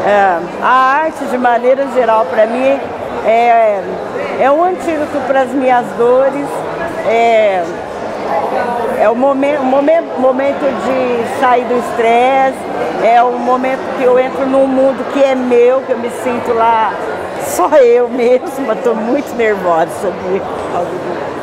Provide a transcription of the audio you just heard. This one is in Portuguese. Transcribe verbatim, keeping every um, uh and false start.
É, a arte, de maneira geral, para mim, é, é um antídoto para as minhas dores, é, é o momento, momento, momento de sair do estresse, é o momento que eu entro num mundo que é meu, que eu me sinto lá só eu mesma, estou muito nervosa, sabia?